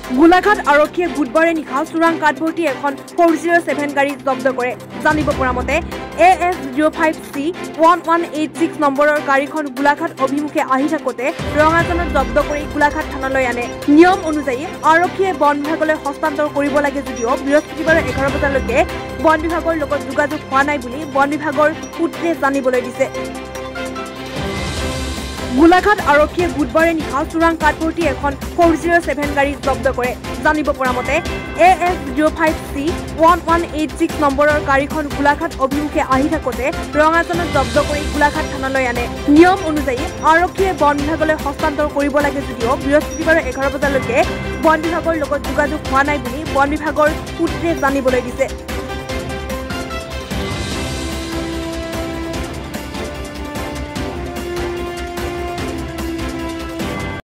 গোলাঘাট আৰক্ষীয়ে বুধবাৰে নিশা চোৰাং কাঠভৰ্তি এখন 407 গাড়ী জব্দ কৰে। জানিব পৰা মতে AS05C1186 নম্বৰৰ গাড়ীখন গোলাঘাট অভিমুখে আহি থাকোঁতে ৰঙাজানত জব্দ কৰি গোলাঘাট থানালৈ আনে। নিয়ম অনুযায়ী আৰক্ষীয়ে বন বিভাগলৈ হস্তান্তৰ কৰিব লাগে যদিও বৃহস্পতিবাৰে 11 বজালৈকে বন বিভাগৰ লগত যোগাযোগ হোৱা নাই বুলি বন বিভাগৰ সূত্ৰে জানিবলৈ দিছে। গোলাঘাট আৰক্ষীয়ে বুধবাৰে নিশা চোৰাং কাঠভৰ্তি এখন 407 গাড়ী জব্দ কৰে। জানিব পৰা মতে AS05C1186 নম্বৰৰ গাড়ীখন গোলাঘাট অভিমুখে আহি থাকোঁতে ৰঙাজানত জব্দ কৰি গোলাঘাট থানালৈ আনে। নিয়ম অনুযায়ী আৰক্ষীয়ে বন বিভাগলৈ হস্তান্তৰ কৰিব লাগে যদিও বৃহস্পতিবাৰে 11 বজালৈকে বন বিভাগৰ লগত যোগাযোগ হোৱা নাই বুলি বন বিভাগৰ সূত্ৰে জানিবলৈ দিছে।